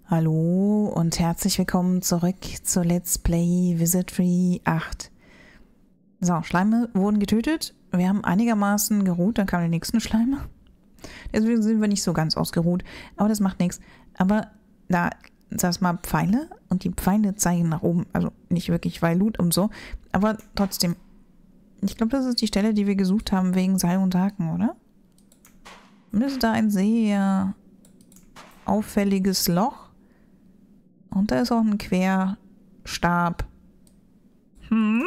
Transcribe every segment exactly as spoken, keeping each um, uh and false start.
Hallo und herzlich willkommen zurück zu Let's Play Wizardry acht. So, Schleime wurden getötet. Wir haben einigermaßen geruht, dann kamen die nächsten Schleime. Deswegen sind wir nicht so ganz ausgeruht, aber das macht nichts. Aber da saß mal Pfeile und die Pfeile zeigen nach oben. Also nicht wirklich weil Loot und so, aber trotzdem. Ich glaube, das ist die Stelle, die wir gesucht haben wegen Seil und Haken, oder? Und das ist da ein sehr auffälliges Loch. Und da ist auch ein Querstab. Hm?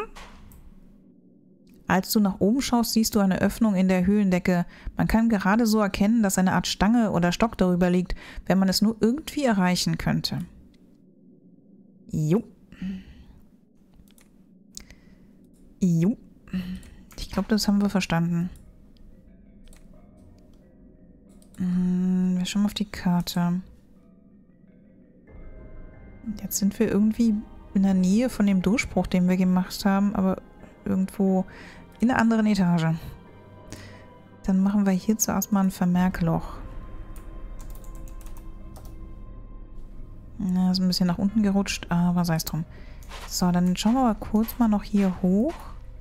Als du nach oben schaust, siehst du eine Öffnung in der Höhlendecke. Man kann gerade so erkennen, dass eine Art Stange oder Stock darüber liegt, wenn man es nur irgendwie erreichen könnte. Jo. Jo. Ich glaube, das haben wir verstanden. Hm, wir schauen mal auf die Karte. Jetzt sind wir irgendwie in der Nähe von dem Durchbruch, den wir gemacht haben, aber irgendwo in einer anderen Etage. Dann machen wir hier zuerst mal ein Vermerkloch. Na, ist ein bisschen nach unten gerutscht, aber sei es drum. So, dann schauen wir mal kurz mal noch hier hoch.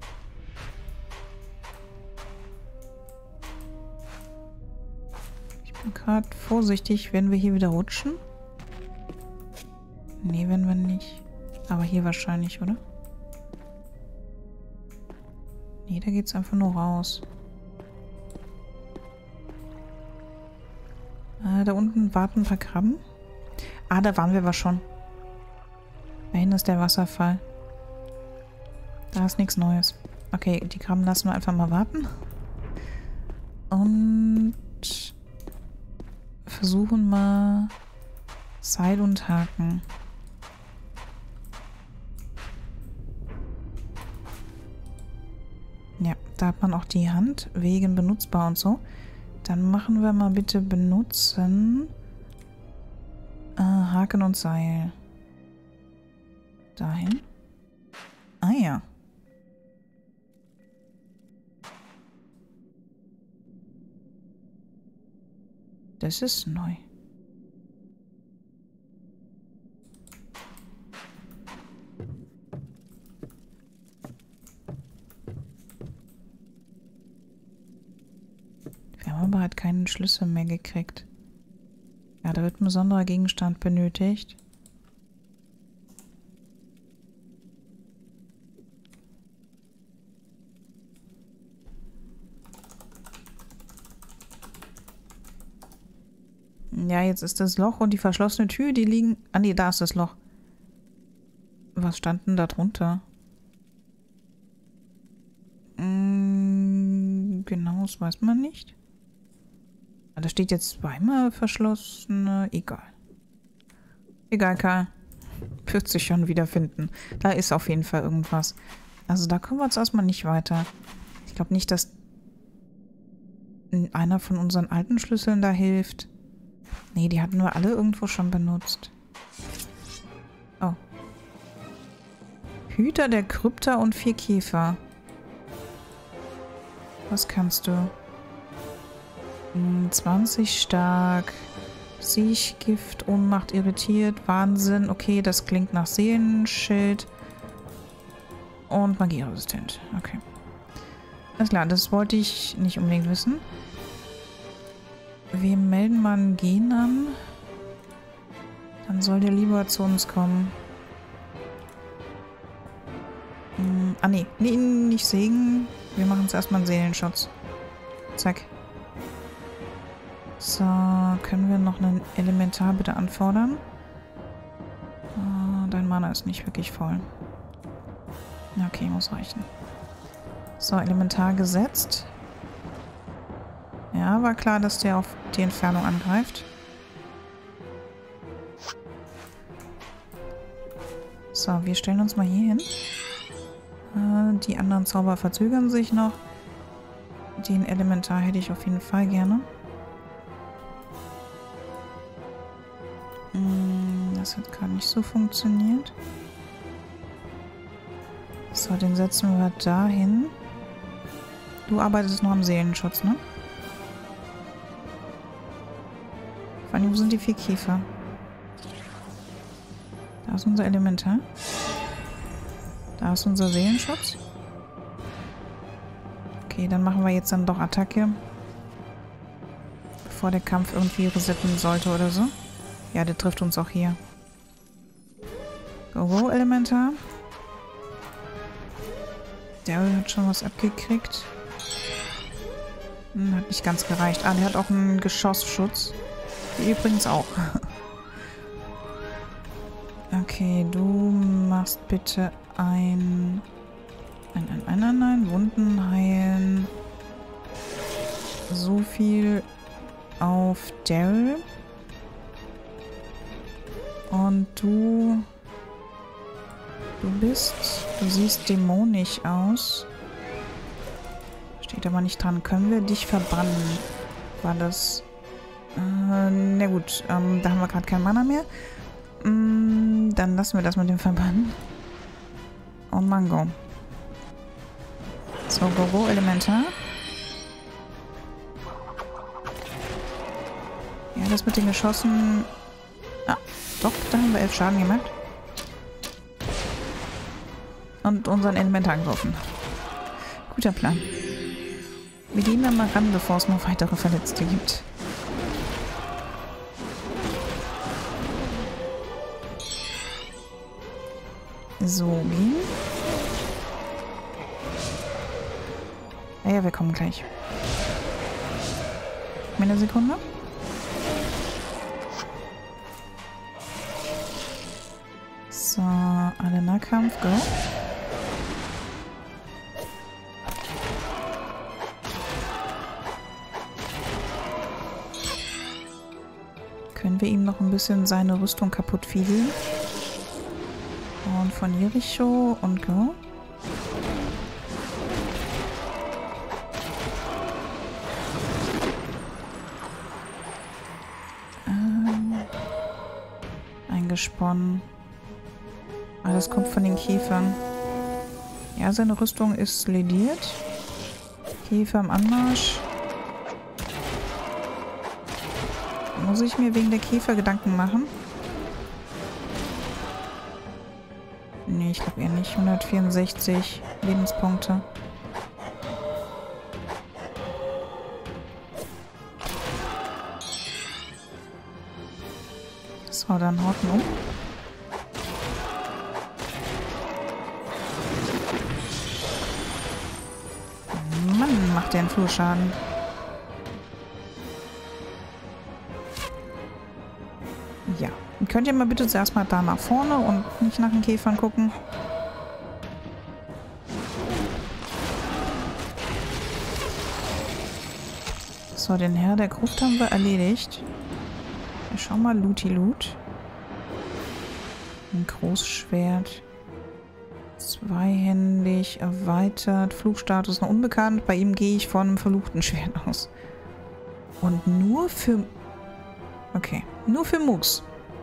Ich bin gerade vorsichtig, wenn wir hier wieder rutschen. Nee, wenn wir nicht. Aber hier wahrscheinlich, oder? Nee, da geht's einfach nur raus. Äh, da unten warten ein paar Krabben. Ah, da waren wir aber schon. Da hinten ist der Wasserfall. Da ist nichts Neues. Okay, die Krabben lassen wir einfach mal warten. Und versuchen mal Seil und Haken. Ja, da hat man auch die Hand wegen benutzbar und so. Dann machen wir mal bitte benutzen äh, Haken und Seil. Dahin. Ah ja. Das ist neu. Wir haben aber halt keinen Schlüssel mehr gekriegt. Ja, da wird ein besonderer Gegenstand benötigt. Ja, jetzt ist das Loch und die verschlossene Tür, die liegen... Ah nee, da ist das Loch. Was stand denn da drunter? Hm, genau, das weiß man nicht. Da steht jetzt zweimal verschlossene... Egal. Egal, Karl. Wird sich schon wiederfinden. Da ist auf jeden Fall irgendwas. Also da kommen wir jetzt erstmal nicht weiter. Ich glaube nicht, dass einer von unseren alten Schlüsseln da hilft. Nee, die hatten wir alle irgendwo schon benutzt. Oh. Hüter der Krypta und vier Käfer. Was kannst du? zwanzig stark. Siechgift, Ohnmacht, irritiert, Wahnsinn. Okay, das klingt nach Seelenschild. Und magieresistent. Okay. Alles klar, das wollte ich nicht unbedingt wissen. Wir melden mal einen Gen an. Dann soll der lieber zu uns kommen. Hm, ah, nee. Nee, nicht Segen. Wir machen uns erstmal einen Seelenschutz. Zack. So, können wir noch einen Elementar bitte anfordern? Oh, dein Mana ist nicht wirklich voll. Okay, muss reichen. So, Elementar gesetzt. Ja, war klar, dass der auf die Entfernung angreift. So, wir stellen uns mal hier hin. Äh, die anderen Zauber verzögern sich noch. Den Elementar hätte ich auf jeden Fall gerne. Das hat gerade nicht so funktioniert. So, den setzen wir dahin. Du arbeitest noch am Seelenschutz, ne? Vor allem, wo sind die vier Käfer? Da ist unser Elementar. Da ist unser Seelenschutz. Okay, dann machen wir jetzt dann doch Attacke. Bevor der Kampf irgendwie resetten sollte oder so. Ja, der trifft uns auch hier. Go, go, Elementar. Der hat schon was abgekriegt. Hm, hat nicht ganz gereicht. Ah, der hat auch einen Geschossschutz. Die übrigens auch. Okay, du machst bitte ein... Ein, ein, ein, ein, ein. Wunden heilen. So viel auf Daryl. Und du... Du bist... Du siehst dämonisch aus. Steht aber nicht dran. Können wir dich verbannen? War das... Äh, na gut. Ähm, da haben wir gerade kein Mana mehr. Mm, dann lassen wir das mit dem Verbannen. Und Mango. So, go, go, Elementar. Ja, das mit den Geschossen... Ah, doch, da haben wir elf Schaden gemacht. Und unseren Elementar angegriffen. Guter Plan. Wir gehen dann mal ran, bevor es noch weitere Verletzte gibt. So, gehen. Ja, ja, wir kommen gleich. Eine Sekunde. So, alle Nahkampf, go. Können wir ihm noch ein bisschen seine Rüstung kaputt fiedeln? Und von Jericho und go. Ähm, eingesponnen. Alles kommt von den Käfern. Ja, seine Rüstung ist lediert. Käfer im Anmarsch. Muss ich mir wegen der Käfer Gedanken machen? Nee, ich glaube eher nicht. hundertvierundsechzig Lebenspunkte. So, dann haut ihn um. Mann, macht der einen Flurschaden. Ja. Könnt ihr mal bitte zuerst mal da nach vorne und nicht nach den Käfern gucken? So, den Herr der Gruft haben wir erledigt. Ja, schau mal, Looty-Loot. Ein Großschwert. Zweihändig, erweitert. Flugstatus noch unbekannt. Bei ihm gehe ich von einem verfluchten Schwert aus. Und nur für... Okay, nur für Mugs.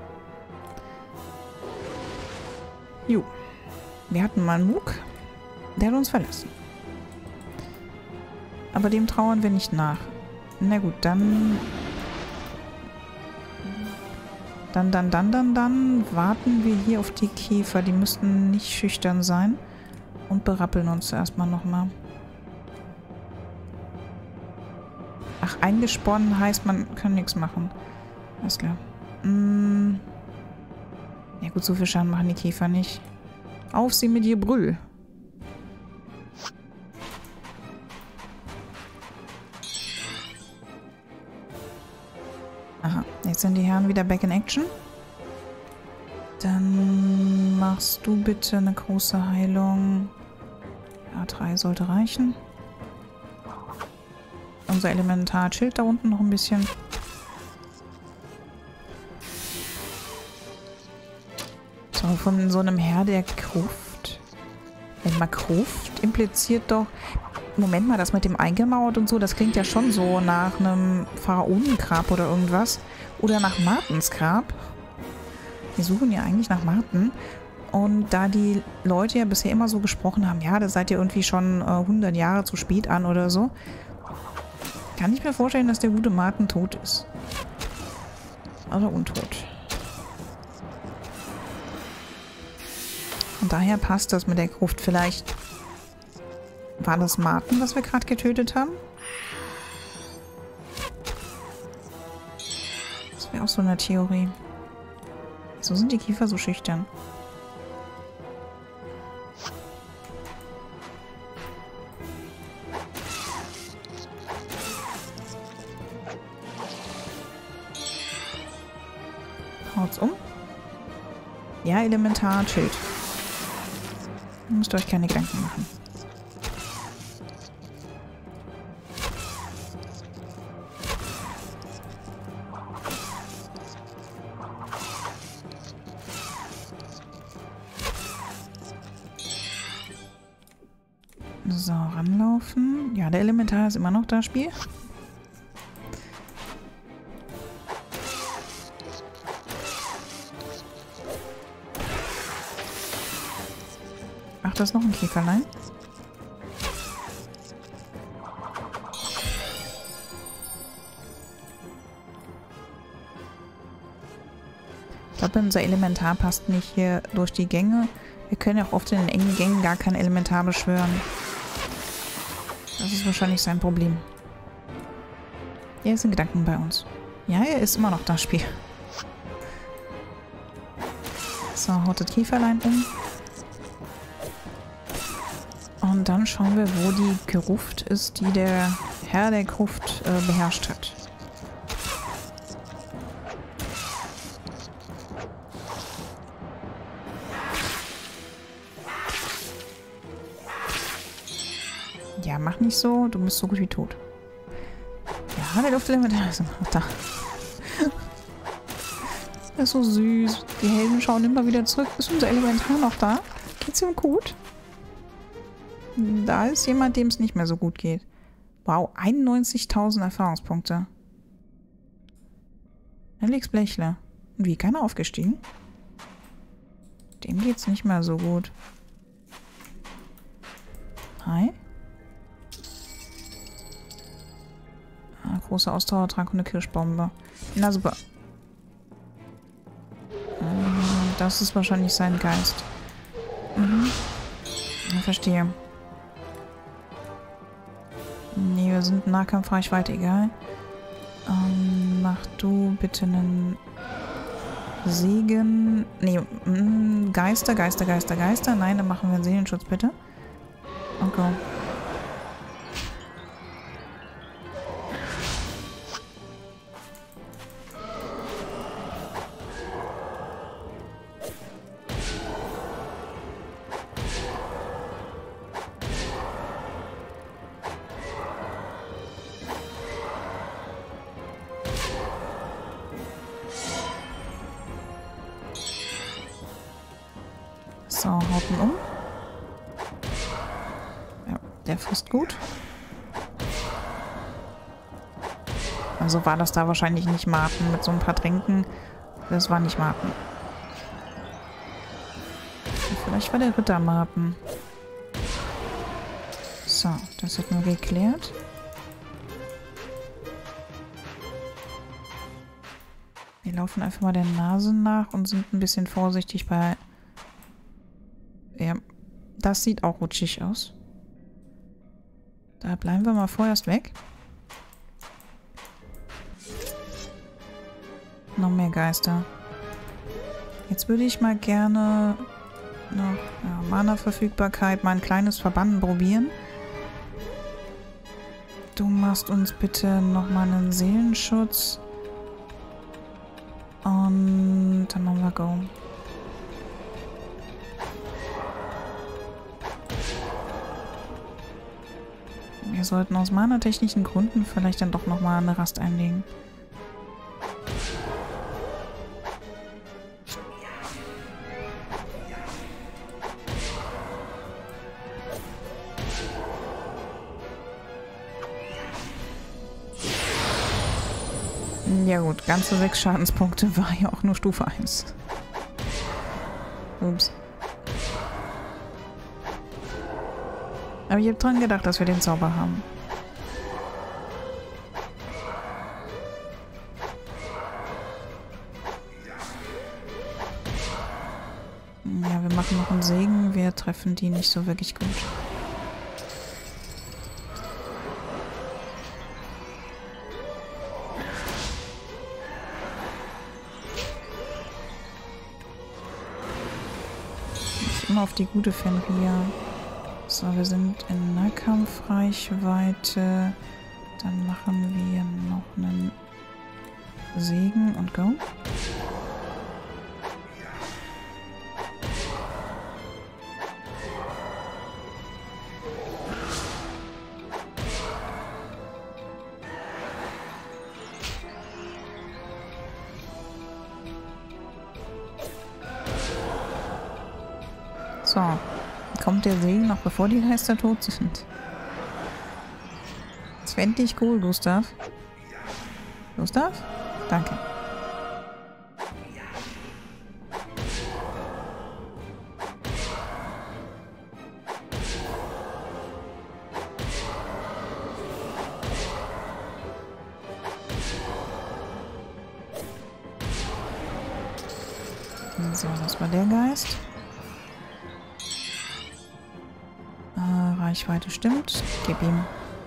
Jo. Wir hatten mal einen Mug. Der hat uns verlassen. Aber dem trauern wir nicht nach. Na gut, dann... Dann, dann, dann, dann, dann warten wir hier auf die Käfer. Die müssten nicht schüchtern sein. Und berappeln uns erstmal nochmal. Ach, eingesponnen heißt, man kann nichts machen. Alles klar. Mm. Ja gut, so viel Schaden machen die Käfer nicht. Auf sie mit ihr Brüll. Aha, jetzt sind die Herren wieder back in action. Dann machst du bitte eine große Heilung. Ja, drei sollte reichen. Unser Elementar chillt da unten noch ein bisschen. So, von so einem Herr der Gruft. Wenn man Gruft impliziert doch... Moment mal, das mit dem eingemauert und so, das klingt ja schon so nach einem Pharaonengrab oder irgendwas. Oder nach Martens Grab. Wir suchen ja eigentlich nach Marten. Und da die Leute ja bisher immer so gesprochen haben, ja, da seid ihr irgendwie schon äh, hundert Jahre zu spät an oder so, kann ich mir vorstellen, dass der gute Marten tot ist. Also untot. Und daher passt das mit der Gruft. Vielleicht war das Marten, was wir gerade getötet haben? Das wäre auch so eine Theorie. Wieso sind die Kiefer so schüchtern? Haut's um. Ja, Elementar, chillt. Ihr müsst euch keine Gedanken machen. So, ranlaufen. Ja, der Elementar ist immer noch da, Spiel. Ach, da ist noch ein Käferlein. Ich glaube, unser Elementar passt nicht hier durch die Gänge. Wir können ja auch oft in den engen Gängen gar kein Elementar beschwören. Das ist wahrscheinlich sein Problem. Er ist in Gedanken bei uns. Ja, er ist immer noch das Spiel. So, haut das Käferlein um. Und dann schauen wir, wo die Gruft ist, die der Herr der Gruft äh, beherrscht hat. Ja, mach nicht so, du bist so gut wie tot. Ja, der Luftelementar ist noch da. Das ist so süß. Die Helden schauen immer wieder zurück. Ist unser Elementar noch da? Geht's ihm gut? Da ist jemand, dem es nicht mehr so gut geht. Wow, einundneunzigtausend Erfahrungspunkte. Alex Blechler. Und wie, keiner aufgestiegen? Dem geht's nicht mehr so gut. Hi. Ah, großer Ausdauertrank und eine Kirschbombe. Na super. Das ist wahrscheinlich sein Geist. Mhm. Ich verstehe. Nee, wir sind Nahkampfreichweite, egal. Ähm, mach du bitte einen Segen. Nee, mh, Geister, Geister, Geister, Geister. Nein, dann machen wir einen Seelenschutz, bitte. Okay. So, haut ihn um. Ja, der frisst gut. Also war das da wahrscheinlich nicht Marten mit so ein paar Tränken. Das war nicht Marten. Vielleicht war der Ritter Marten. So, das hat nur geklärt. Wir laufen einfach mal der Nase nach und sind ein bisschen vorsichtig bei... Ja, das sieht auch rutschig aus. Da bleiben wir mal vorerst weg. Noch mehr Geister. Jetzt würde ich mal gerne noch ja, Mana-Verfügbarkeit, mal ein kleines Verbannen probieren. Du machst uns bitte nochmal einen Seelenschutz. Und dann machen wir Go. Wir sollten aus mana-technischen Gründen vielleicht dann doch nochmal eine Rast einlegen. Ja gut, ganze sechs Schadenspunkte war ja auch nur Stufe eins. Ups. Aber ich habe dran gedacht, dass wir den Zauber haben. Ja, wir machen noch einen Segen. Wir treffen die nicht so wirklich gut. Nicht immer auf die gute Fenrir. So, wir sind in Nahkampfreichweite. Dann machen wir noch einen Segen und go. So, kommt der Segen noch bevor die Geister tot sind? Das fände ich cool, Gustav. Gustav? Danke. So, das war der Geist. Äh, Reichweite stimmt. Gib ihm.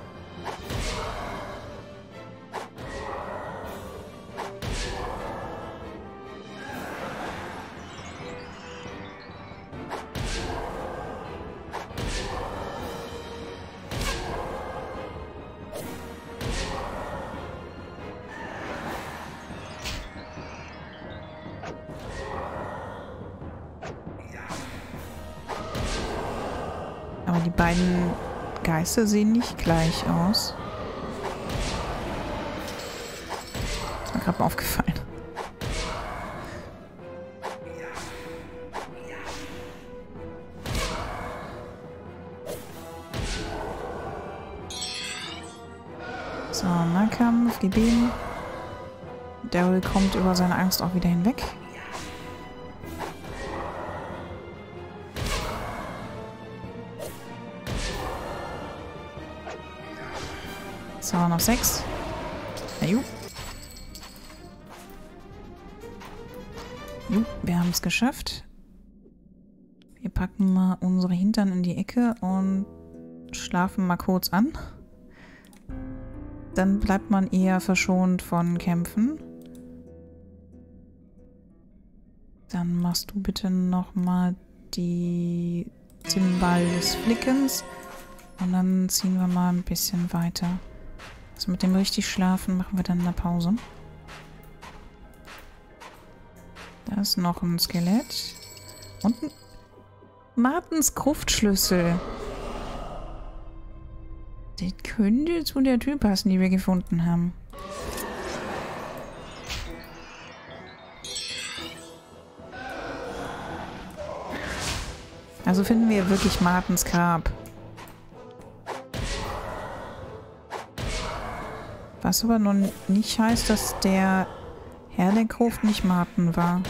Aber die beiden Geister sehen nicht gleich aus. Ist mir gerade mal aufgefallen. So, Nahkampf, gib ihm. Daryl kommt über seine Angst auch wieder hinweg. So, noch sechs. Na ju. Ju, wir haben es geschafft. Wir packen mal unsere Hintern in die Ecke und schlafen mal kurz an. Dann bleibt man eher verschont von Kämpfen. Dann machst du bitte nochmal die Zimbal des Flickens. Und dann ziehen wir mal ein bisschen weiter. Also mit dem richtig Schlafen machen wir dann eine Pause. Da ist noch ein Skelett. Und ein Martens Gruftschlüssel. Der könnte zu der Tür passen, die wir gefunden haben. Also finden wir wirklich Martens Grab. Was aber nun nicht heißt, dass der Herr der Gruft nicht Marten war.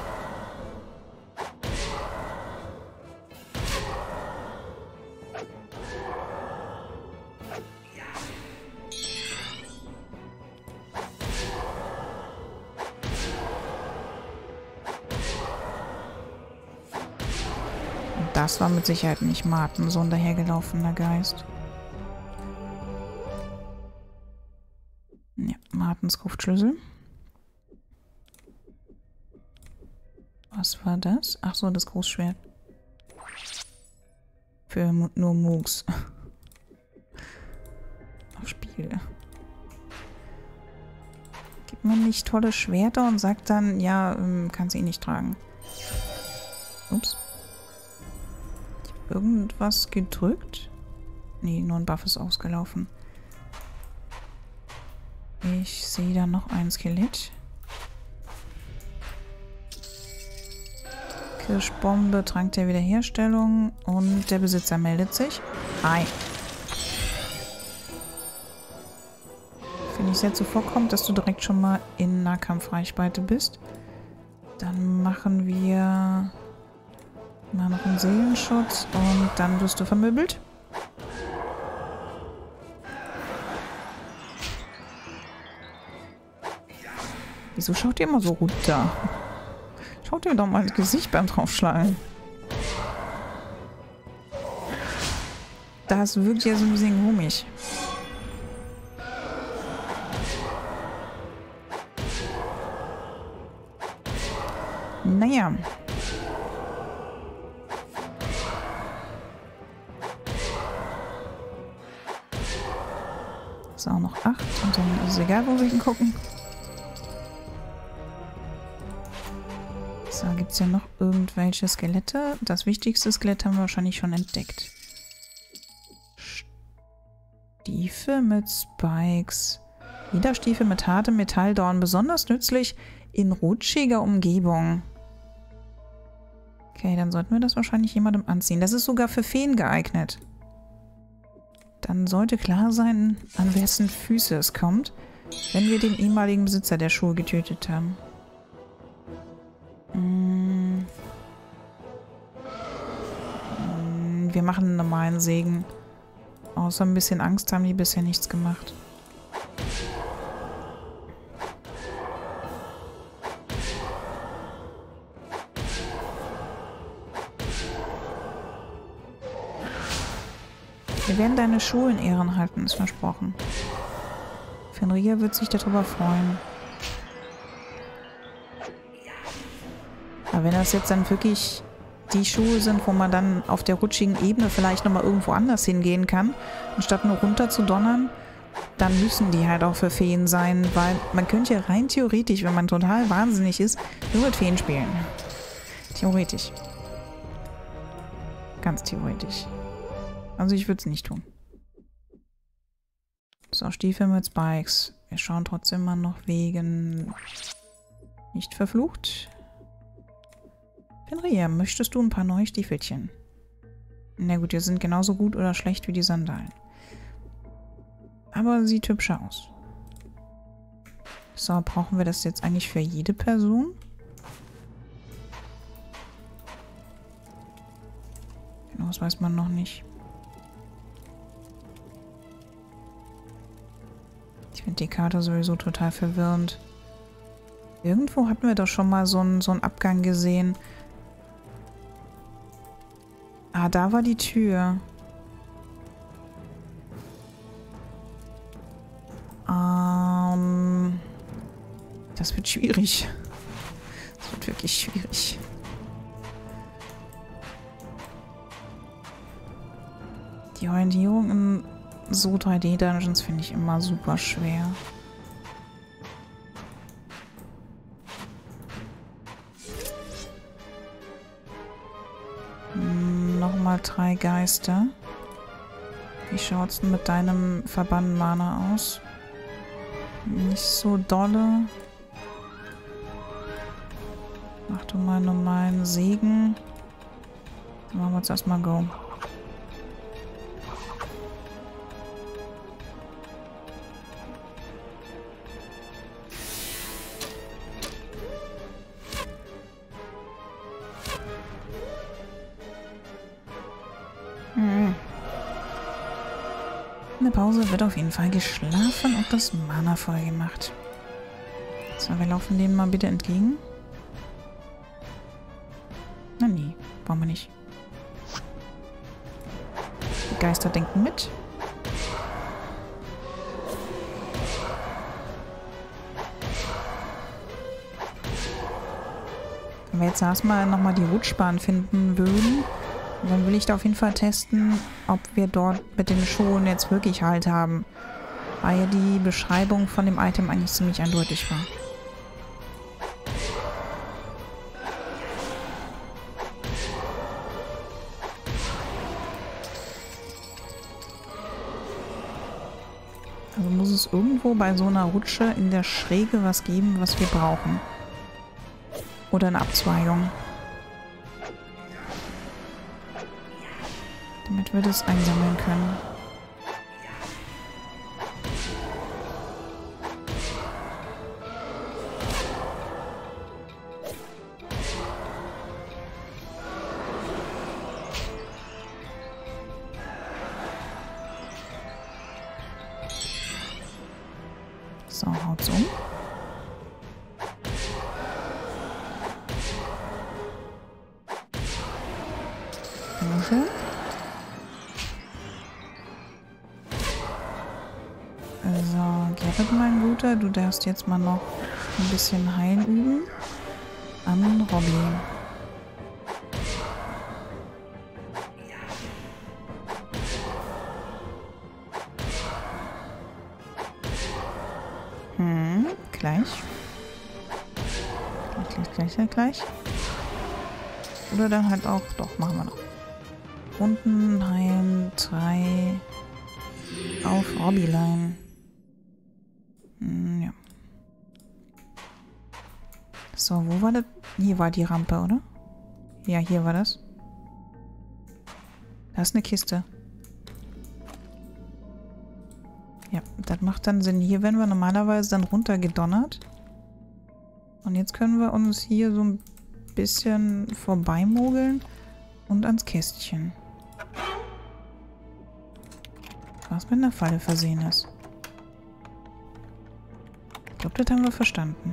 Und das war mit Sicherheit nicht Marten, so ein dahergelaufener Geist. Ja, Martens Gruftschlüssel. Was war das? Ach so, das Großschwert. Für nur Moogs. Auf Spiel. Gibt man nicht tolle Schwerter und sagt dann, ja, kann sie eh nicht tragen. Ups. Ich hab irgendwas gedrückt? Nee, nur ein Buff ist ausgelaufen. Ich sehe da noch ein Skelett. Kirschbombe, Trank der Wiederherstellung und der Besitzer meldet sich. Hi. Finde ich sehr zuvorkommt, dass du direkt schon mal in Nahkampfreichweite bist. Dann machen wir mal noch einen Seelenschutz und dann wirst du vermöbelt. Wieso schaut ihr immer so runter? Schaut dir doch mal ins Gesicht beim Draufschlagen. Das wirkt ja so ein bisschen komisch. Naja. So, noch acht. Und dann ist es egal, wo wir hingucken. So, gibt es hier noch irgendwelche Skelette? Das wichtigste Skelett haben wir wahrscheinlich schon entdeckt. Stiefel mit Spikes. Lederstiefel mit hartem Metalldorn. Besonders nützlich in rutschiger Umgebung. Okay, dann sollten wir das wahrscheinlich jemandem anziehen. Das ist sogar für Feen geeignet. Dann sollte klar sein, an wessen Füße es kommt, wenn wir den ehemaligen Besitzer der Schuhe getötet haben. Hm. Hm, wir machen einen normalen Segen. Außer ein bisschen Angst haben die bisher nichts gemacht. Wir werden deine Schuhe in Ehren halten, ist versprochen. Fenrir wird sich darüber freuen. Aber wenn das jetzt dann wirklich die Schuhe sind, wo man dann auf der rutschigen Ebene vielleicht nochmal irgendwo anders hingehen kann, anstatt nur runter zu donnern, dann müssen die halt auch für Feen sein, weil man könnte ja rein theoretisch, wenn man total wahnsinnig ist, nur mit Feen spielen. Theoretisch. Ganz theoretisch. Also ich würde es nicht tun. So, Stiefel mit Spikes. Wir schauen trotzdem mal noch wegen nicht verflucht. Fenrir, möchtest du ein paar neue Stiefelchen? Na gut, die sind genauso gut oder schlecht wie die Sandalen. Aber sieht hübscher aus. So, brauchen wir das jetzt eigentlich für jede Person? Genau, das weiß man noch nicht. Ich finde die Karte sowieso total verwirrend. Irgendwo hatten wir doch schon mal so einen, so einen Abgang gesehen. Ah, da war die Tür. Ähm, das wird schwierig. Das wird wirklich schwierig. Die Orientierung in so drei D-Dungeons finde ich immer super schwer. Nochmal drei Geister. Wie schaut's denn mit deinem Verband-Mana aus? Nicht so dolle. Mach du mal einen normalen Segen. Dann machen wir jetzt erstmal Go. In der Pause wird auf jeden Fall geschlafen und das Mana voll gemacht. So, wir laufen denen mal bitte entgegen. Na nee, brauchen wir nicht. Die Geister denken mit. Wenn wir jetzt erstmal nochmal die Rutschbahn finden würden, dann will ich da auf jeden Fall testen, ob wir dort mit den Schuhen jetzt wirklich Halt haben. Weil ja die Beschreibung von dem Item eigentlich ziemlich eindeutig war. Also muss es irgendwo bei so einer Rutsche in der Schräge was geben, was wir brauchen. Oder eine Abzweigung. Damit wir das einsammeln können. So, haut's um. Dankeschön. So, Gerrit, mein Guter, du darfst jetzt mal noch ein bisschen heilen üben. An Robby. Hm, gleich. Gleich, gleich, gleich, gleich, gleich. Oder dann halt auch, doch, machen wir noch. Unten heilen, drei auf Robbyline. Hm, ja. So, wo war das? Hier war die Rampe, oder? Ja, hier war das. Da ist eine Kiste. Ja, das macht dann Sinn. Hier werden wir normalerweise dann runtergedonnert. Und jetzt können wir uns hier so ein bisschen vorbeimogeln und ans Kästchen. Was mit einer Falle versehen ist. Ich glaube, das haben wir verstanden.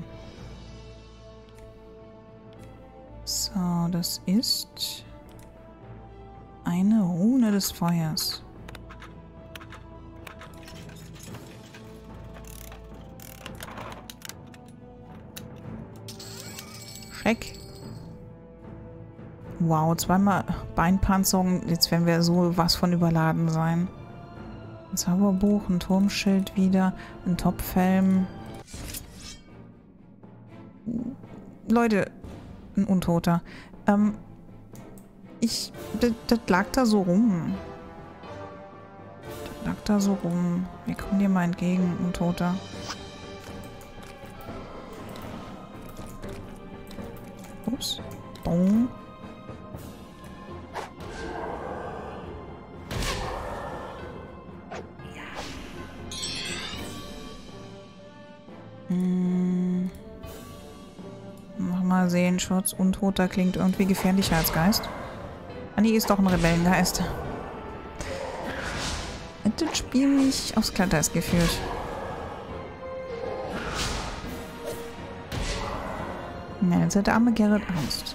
So, das ist eine Rune des Feuers. Check. Wow, zweimal Beinpanzerung. Jetzt werden wir so was von überladen sein. Ein Zauberbuch, ein Turmschild wieder, ein Topfhelm. Leute, ein Untoter. Ähm, ich, das, das lag da so rum. Das lag da so rum. Wir kommen dir mal entgegen, Untoter. Ups. Boom. Hm. Mal sehen, Schutz Untoter klingt irgendwie gefährlicher als Geist. Anni ist doch ein Rebellengeist. Hat das Spiel mich aufs Glatteis geführt. Na, jetzt hat der arme Gerrit Angst.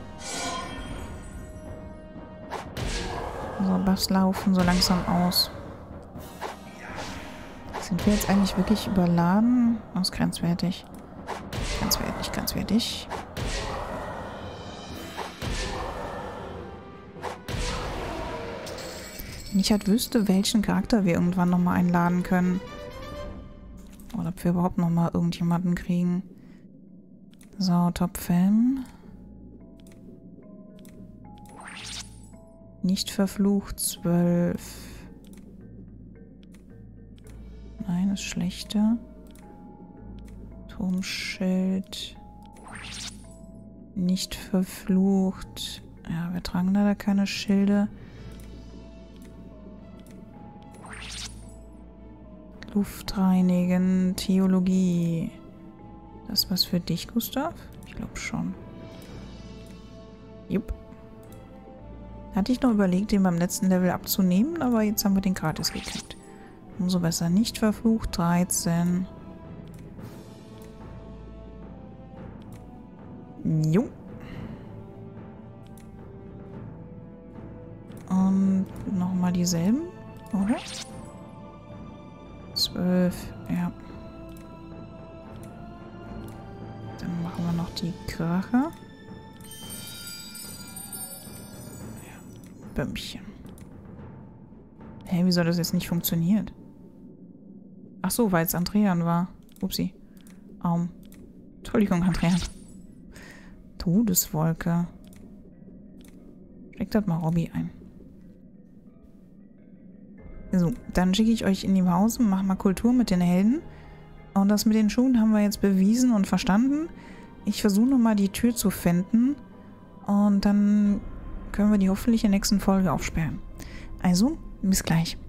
So, Buffs laufen so langsam aus. Sind wir jetzt eigentlich wirklich überladen? Das ist grenzwertig. Grenzwertig, grenzwertig. Wenn ich halt wüsste, welchen Charakter wir irgendwann nochmal einladen können. Oder ob wir überhaupt nochmal irgendjemanden kriegen. So, Topfhelm. Nicht verflucht, zwölf. Nein, das Schlechte. Turmschild. Nicht verflucht. Ja, wir tragen leider keine Schilde. Luftreinigen, Theologie. Das ist was für dich, Gustav? Ich glaube schon. Jupp. Hatte ich noch überlegt, den beim letzten Level abzunehmen, aber jetzt haben wir den gratis gekriegt. Umso besser. Nicht verflucht, dreizehn. Jo. Und nochmal dieselben, oder? zwölf, ja. Dann machen wir noch die Krache. Ja, Bömmchen. Hä, hey, wie soll das jetzt nicht funktionieren? Ach so, weil es Andrean war. Upsi. Aum. Entschuldigung, Andrean. Todeswolke. Steckt das mal Robby ein. So, dann schicke ich euch in die Pause, mach mal Kultur mit den Helden. Und das mit den Schuhen haben wir jetzt bewiesen und verstanden. Ich versuche nochmal die Tür zu finden. Und dann können wir die hoffentlich in der nächsten Folge aufsperren. Also, bis gleich.